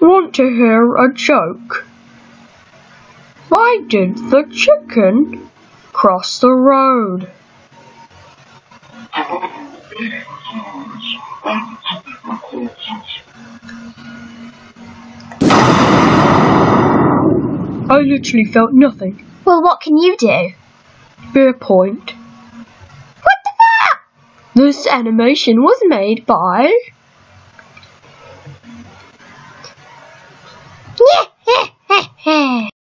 Want to hear a joke? Why did the chicken cross the road? I literally felt nothing. Well, what can you do? Fair point. What the fuck? This animation was made by